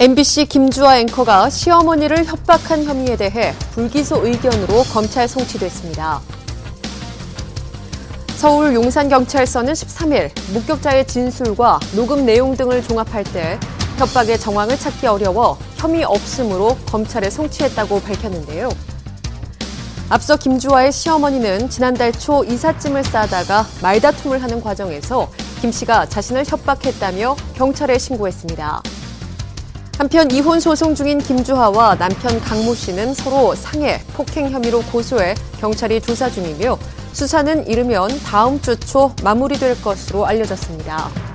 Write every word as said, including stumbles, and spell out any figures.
엠비씨 김주하 앵커가 시어머니를 협박한 혐의에 대해 불기소 의견으로 검찰 송치됐습니다. 서울 용산경찰서는 십삼 일 목격자의 진술과 녹음 내용 등을 종합할 때 협박의 정황을 찾기 어려워 혐의 없음으로 검찰에 송치했다고 밝혔는데요. 앞서 김주하의 시어머니는 지난달 초 이삿짐을 싸다가 말다툼을 하는 과정에서 김 씨가 자신을 협박했다며 경찰에 신고했습니다. 한편 이혼 소송 중인 김주하와 남편 강모 씨는 서로 상해, 폭행 혐의로 고소해 경찰이 조사 중이며 수사는 이르면 다음 주 초 마무리될 것으로 알려졌습니다.